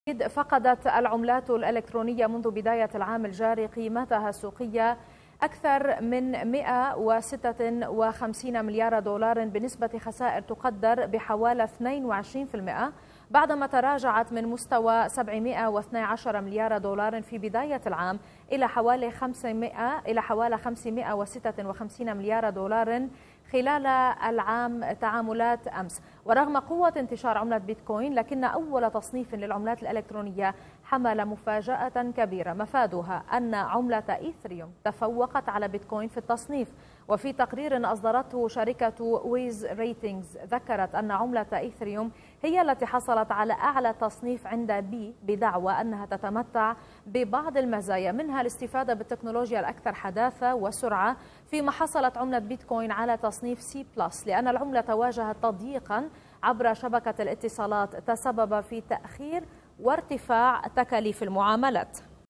فقدت العملات الإلكترونية منذ بداية العام الجاري قيمتها السوقية أكثر من 156 مليار دولار بنسبة خسائر تقدر بحوالي 22%، بعدما تراجعت من مستوى 712 مليار دولار في بداية العام إلى حوالي 556 مليار دولار خلال العام تعاملات أمس. ورغم قوة انتشار عملة بيتكوين، لكن أول تصنيف للعملات الإلكترونية حمل مفاجأة كبيرة مفادها أن عملة إيثريوم تفوقت على بيتكوين في التصنيف. وفي تقرير أصدرته شركة ويز ريتينجز ذكرت أن عملة إيثريوم هي التي حصلت على أعلى تصنيف عند بي، بدعوى أنها تتمتع ببعض المزايا منها الاستفادة بالتكنولوجيا الأكثر حداثة وسرعة، فيما حصلت عملة بيتكوين على تصنيف سي بلس لأن العملة واجهت تضييقا عبر شبكة الاتصالات تسبب في تأخير وارتفاع تكاليف المعاملات.